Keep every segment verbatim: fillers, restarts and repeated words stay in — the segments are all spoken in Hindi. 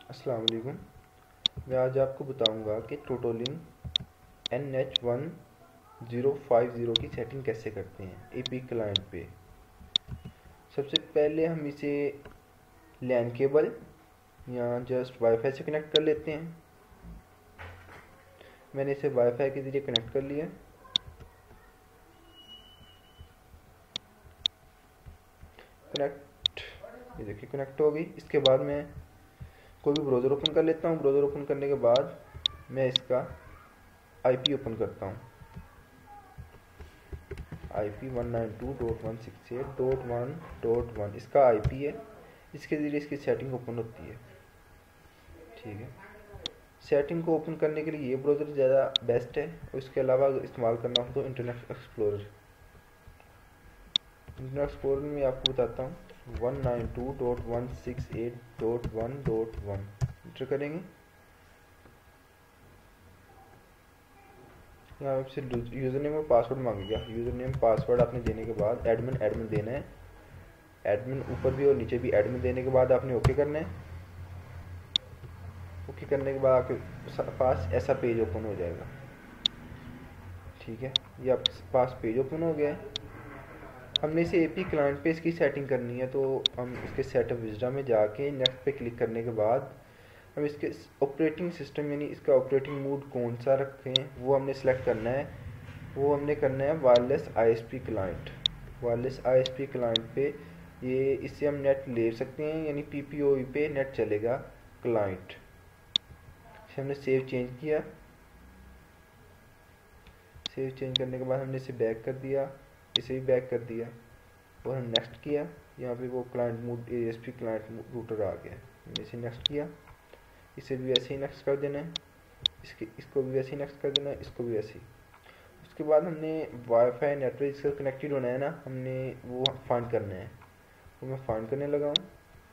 अस्सलाम वालेकुम। मैं आज आपको बताऊंगा कि Totolink N H one zero five zero की सेटिंग कैसे करते हैं एपी क्लाइंट पे। सबसे पहले हम इसे लैन केबल या जस्ट वाईफाई से कनेक्ट कर लेते हैं। मैंने इसे वाईफाई के ज़रिए कनेक्ट कर लिया। कनेक्ट, ये देखिए कनेक्ट हो गई। इसके बाद मैं कोई भी ब्राउज़र ओपन कर लेता हूँ। ब्राउज़र ओपन करने के बाद मैं इसका आईपी ओपन करता हूँ। IP one nine two dot one six eight dot one dot one इसका आईपी है। इसके ज़रिए इसकी सेटिंग ओपन होती है। ठीक है, सेटिंग को ओपन करने के लिए ये ब्राउज़र ज़्यादा बेस्ट है। और इसके अलावा अगर इस्तेमाल करना हो तो इंटरनेट एक्सप्लोरर। इंटरनेट एक्सप्लोरर में आपको बताता हूँ one nine two dot one six eight dot one dot one enter करेंगे। यहाँ आपसे यूज़र नेम और पासवर्ड मांगेगा। यूज़र नेम पासवर्ड आपने देने के बाद एडमिन एडमिन देना है। एडमिन ऊपर भी और नीचे भी एडमिन देने के बाद आपने ओके करना है। ओके करने के बाद आपके पास ऐसा पेज ओपन हो जाएगा। ठीक है, ये आपके पास पेज ओपन हो गया है। हमने इसे एपी क्लाइंट पे इसकी सेटिंग करनी है, तो हम इसके सेटअप विजडा में जाके नेक्स्ट पे क्लिक करने के बाद हम इसके ऑपरेटिंग सिस्टम यानी इसका ऑपरेटिंग मोड कौन सा रखें वो हमने सेलेक्ट करना है। वो हमने करना है wireless ISP client. Wireless ISP client पे ये इससे हम नेट ले सकते हैं, यानी पीपीओई पे नेट चलेगा क्लाइंट। इसे हमने सेव चेंज किया। सेव चेंज करने के बाद हमने इसे बैक कर दिया, इसे भी बैक कर दिया और हम नेक्स्ट किया। यहाँ पे वो client mode ASP client router आ गया। हमने इसे नेक्स्ट किया। इसे भी वैसे ही नेक्स्ट कर देना है। इसके इसको भी वैसे ही नेक्स्ट कर देना है, इसको भी वैसे ही। उसके बाद हमने वाईफाई नेटवर्क इसका कनेक्टेड होना है ना, हमने वो फाइंड करना है। वो मैं फाइंड करने लगा हूँ।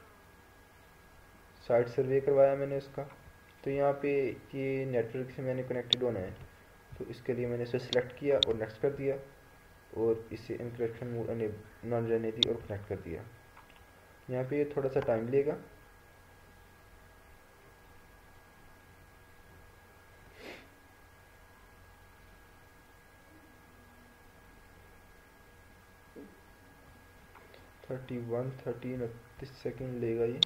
साइट सर्वे करवाया मैंने उसका। तो यहाँ पे ये नेटवर्क से मैंने कनेक्टेड होना है, तो इसके लिए मैंने इसे सिलेक्ट किया और नेक्स्ट कर दिया और इसे इंक्रिप्शन मोड नॉन रहने दी और कनेक्ट कर दिया। यहाँ पे ये थोड़ा सा टाइम लेगा। थर्टी वन थर्टी उनतीस सेकेंड लेगा ये।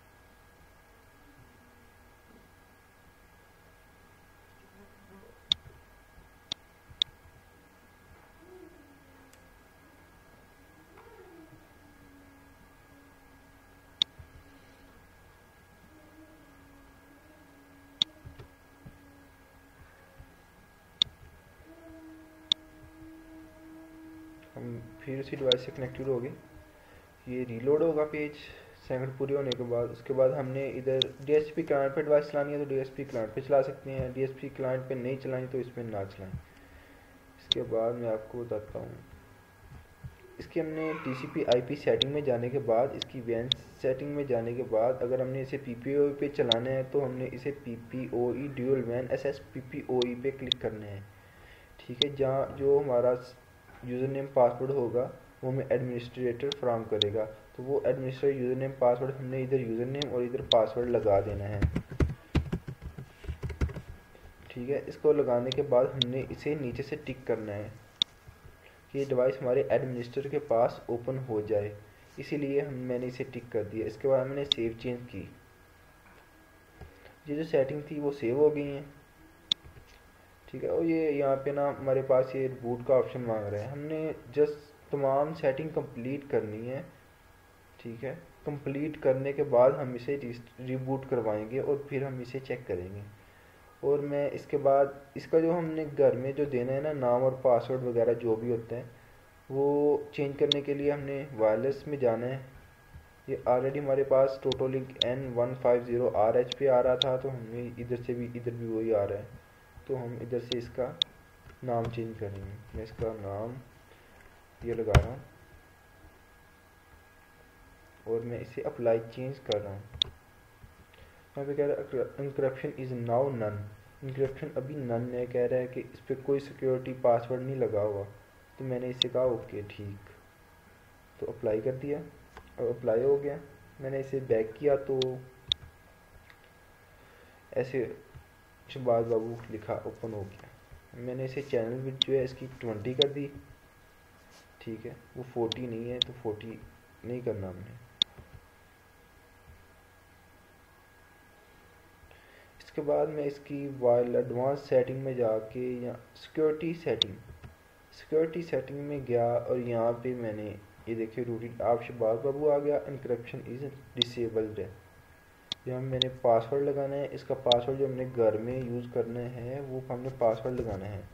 हम फिर उसी डिवाइस से कनेक्टेड हो गए। ये रीलोड होगा पेज सेकंड पूरे होने के बाद। उसके बाद हमने इधर डीएसपी क्लाइंट पे डिवाइस चलानी है तो डीएसपी क्लाइंट पे चला सकते हैं। डीएसपी क्लाइंट पे नहीं चलानी तो इस पर ना चलाएं। इसके बाद मैं आपको बताता हूँ, इसकी हमने टीसीपी आईपी सेटिंग में जाने के बाद, इसकी वैन सेटिंग में जाने के बाद अगर हमने इसे पीपीओई पे चलाना है तो हमने इसे पीपीओई ड्यूल वैन एसएस पीपीओई पे क्लिक करना है। ठीक है, जहाँ जो हमारा यूज़र नेम पासवर्ड होगा वो हमें एडमिनिस्ट्रेटर फ्राहम करेगा। तो वो एडमिनिस्ट्रेटर यूज़र नेम पासवर्ड हमने इधर यूज़र नेम और इधर पासवर्ड लगा देना है। ठीक है, इसको लगाने के बाद हमने इसे नीचे से टिक करना है कि ये डिवाइस हमारे एडमिनिस्ट्रेटर के पास ओपन हो जाए। इसीलिए हम मैंने इसे टिक कर दिया। इसके बाद मैंने सेव चेंज की। ये जो सेटिंग थी वो सेव हो गई है। ठीक है, और ये यहाँ पे ना हमारे पास ये बूट का ऑप्शन मांग रहा है। हमने जस्ट तमाम सेटिंग कंप्लीट करनी है। ठीक है, कंप्लीट करने के बाद हम इसे रिबूट करवाएंगे और फिर हम इसे चेक करेंगे। और मैं इसके बाद इसका जो हमने घर में जो देना है ना, नाम और पासवर्ड वगैरह जो भी होते हैं, वो चेंज करने के लिए हमने वायरलेस में जाना है। ये ऑलरेडी हमारे पास Totolink N one five zero R H पे आ रहा था, तो हमें इधर से भी इधर भी वही आ रहा है। तो हम इधर से इसका नाम चेंज करेंगे। मैं इसका नाम ये लगा रहा हूँ और मैं इसे अप्लाई चेंज कर रहा हूँ। यहाँ पे कह रहा है encryption is now none. Encryption अभी नन है, कह रहा है कि इस पर कोई सिक्योरिटी पासवर्ड नहीं लगा हुआ। तो मैंने इसे कहा ओके ठीक, तो अप्लाई कर दिया और अप्लाई हो गया। मैंने इसे बैक किया तो ऐसे शहबाज बाबू लिखा ओपन हो गया। मैंने इसे चैनल विड्थ जो है इसकी ट्वेंटी कर दी, ठीक है, वो फोर्टी नहीं है तो फोर्टी नहीं करना हमने। इसके बाद मैं इसकी वाइल एडवांस सेटिंग में जाके या सिक्योरिटी सेटिंग सिक्योरिटी सेटिंग में गया और यहाँ पे मैंने ये देखिए रूटीन आप शहबाज बाबू आ गया, इनक्रप्शन इज डिसेबल्ड है। यहाँ मैंने पासवर्ड लगाना है, इसका पासवर्ड जो हमने घर में यूज़ करना है वो हमने पासवर्ड लगाना है,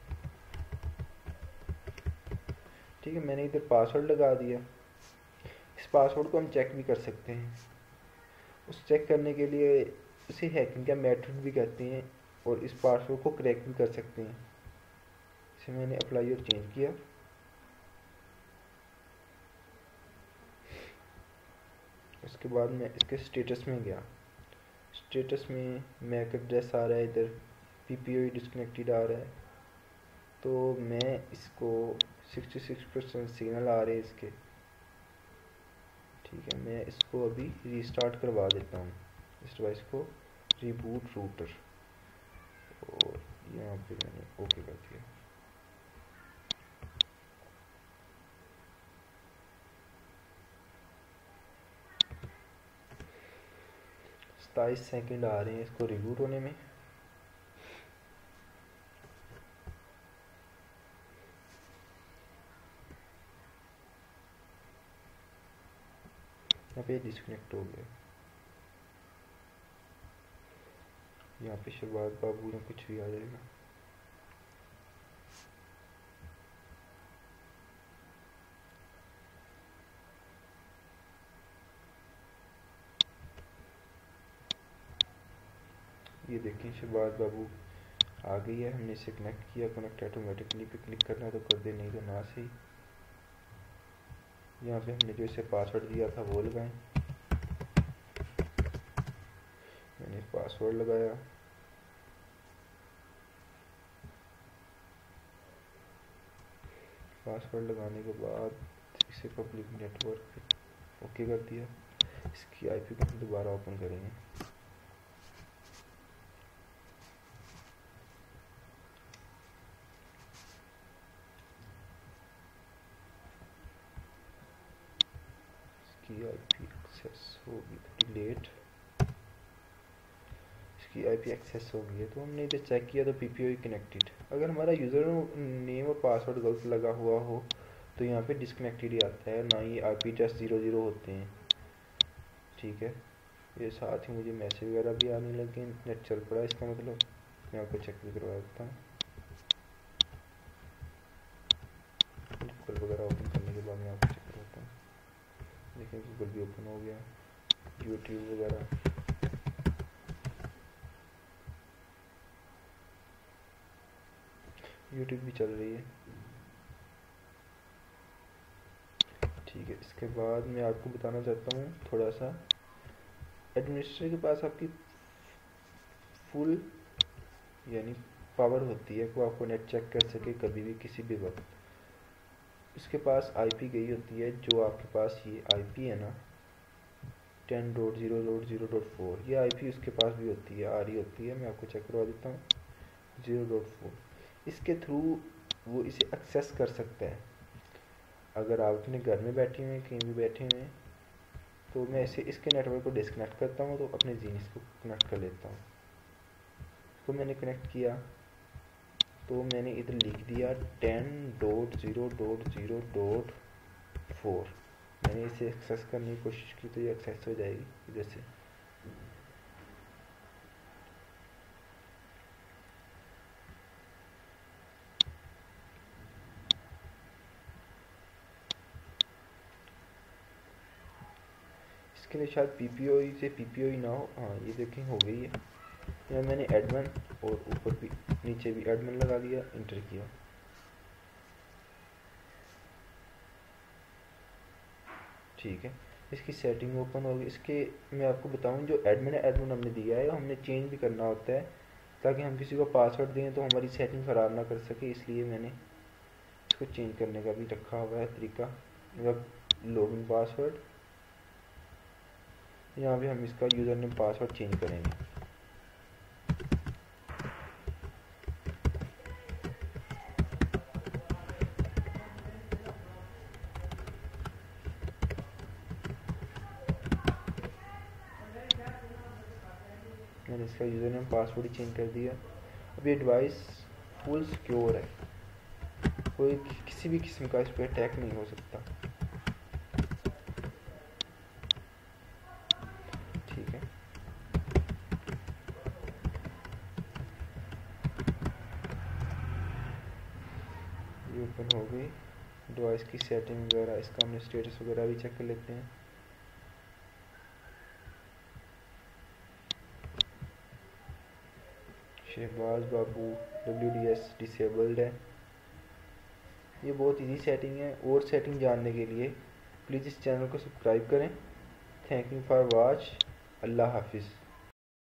ठीक है। मैंने इधर पासवर्ड लगा दिया। इस पासवर्ड को हम चेक भी कर सकते हैं। उस चेक करने के लिए इसे हैकिंग का मेथड भी कहते हैं और इस पासवर्ड को क्रैक भी कर सकते हैं। इसे मैंने अप्लाई और चेंज किया। उसके बाद मैं इसके स्टेटस में गया। स्टेटस में मैक एड्रेस आ रहा है, इधर पीपीओ डिस्कनेक्टेड आ रहा है, तो मैं इसको सिक्सटी सिक्स परसेंट सिग्नल आ रहे हैं इसके, ठीक है। मैं इसको अभी रीस्टार्ट करवा देता हूँ, इस डिवाइस को रिबूट रूटर, और यहाँ पे मैंने ओके कर दिया। सताईस सेकंड आ रहे हैं इसको रिबूट होने में। यहाँ पे डिस्कनेक्ट हो गया। यहाँ पे शहबाज बाबू में कुछ भी आ जाएगा। ये देखें शहबाज बाबू आ गई है, हमने इसे कनेक्ट किया। कनेक्ट ऑटोमेटिकली पे क्लिक करना है तो कर दे, नहीं तो ना सही। यहाँ पे हमने जो इसे पासवर्ड दिया था वो लगाएं। मैंने पासवर्ड लगाया। पासवर्ड लगाने के बाद इसे पब्लिक नेटवर्क पे ओके कर दिया। इसकी आईपी को हम दोबारा ओपन करेंगे। इसकी आईपी एक्सेस होगी थोड़ी लेट। इसकी आईपी एक्सेस हो गई है, तो हमने इधर चेक किया तो पीपीओ कनेक्टेड। अगर हमारा यूज़र नेम और पासवर्ड गलत लगा हुआ हो तो यहाँ पे डिस्कनेक्टेड ही आता है, ना ही आईपी टेस्ट ज़ीरो ज़ीरो होते हैं, ठीक है। ये साथ ही मुझे मैसेज वगैरह भी आने लगे, नेट चल पड़ा, इसका मतलब मैं आपको चेक भी करवा देता हूँ। गूगल वगैरह ओपन करने के बाद मैं आपको चेक करवाता हूँ। देखिए गूगल भी ओपन हो गया, यूट्यूब वगैरह। यूट्यूब भी चल रही है, ठीक है। इसके बाद मैं आपको बताना चाहता हूँ थोड़ा सा, एडमिनिस्ट्रेटर के पास आपकी फुल यानी पावर होती है कि आपको नेट चेक कर सके कभी भी किसी भी वक्त। इसके पास आईपी गई होती है, जो आपके पास ये आईपी है ना ten dot zero dot zero dot four, ये आईपी उसके पास भी होती है, आ रही होती है। मैं आपको चेक करवा देता हूँ। ज़ीरो डॉट फोर इसके थ्रू वो इसे एक्सेस कर सकता है। अगर आप अपने घर में बैठे हुए हैं, कहीं भी बैठे हुए हैं, तो मैं इसे इसके नेटवर्क को डिस्कनेक्ट करता हूँ तो अपने जीनिस को कनेक्ट कर लेता हूँ। तो मैंने कनेक्ट किया तो मैंने इधर लिख दिया ten dot zero dot zero dot four. मैंने इसे एक्सेस करने की कोशिश की तो ये एक्सेस हो जाएगी इधर से। इसके लिए शायद पीपीओ से पीपीओ ही ना हो। हाँ ये देखें हो गई है। यहाँ मैंने एडमिन और ऊपर भी नीचे भी एडमिन लगा दिया, इंटर किया। ठीक है, इसकी सेटिंग ओपन होगी। इसके मैं आपको बताऊं जो एडमिन एडमिन हमने दिया है हमने चेंज भी करना होता है, ताकि हम किसी को पासवर्ड दें तो हमारी सेटिंग ख़राब ना कर सके, इसलिए मैंने इसको चेंज करने का भी रखा हुआ है तरीका। मतलब लॉगिन पासवर्ड, यहाँ भी हम इसका यूज़र नेम पासवर्ड चेंज करेंगे। मैंने इसका यूज़र नेम पासवर्ड ही चेंज कर दिया। अब ये डिवाइस फुल सिक्योर है, कोई किसी भी किस्म का इस पर अटैक नहीं हो सकता। ठीक है, ये ओपन हो गई डिवाइस की सेटिंग वगैरह। इसका हमने स्टेटस वगैरह भी चेक कर लेते हैं। Shahbaz Babu W D S disabled है। ये बहुत इजी सेटिंग है। और सेटिंग जानने के लिए प्लीज़ इस चैनल को सब्सक्राइब करें। Thank you for watch. अल्लाह हाफिज़।